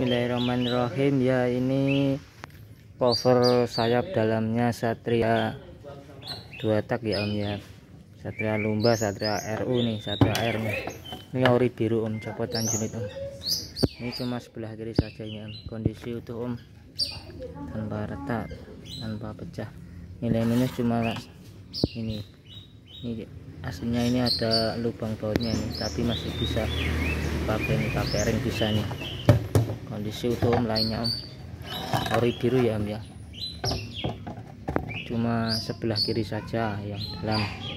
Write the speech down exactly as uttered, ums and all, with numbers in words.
Bismillahirrahmanirrahim. Ya, ini cover sayap dalamnya Satria dua tak ya om ya. Satria Lumba, Satria R U nih, Satria R nih. Ini ori biru om, copotan unit om. Ini cuma sebelah kiri saja ini om. Kondisi utuh om, tanpa retak, tanpa pecah. Nilai minus cuma ini. Ini aslinya ini ada lubang bautnya ini, tapi masih bisa pakai ini, pakai ring bisa nih. Kondisi utuh om lainnya om, ori biru ya om ya, cuma sebelah kiri saja yang dalam.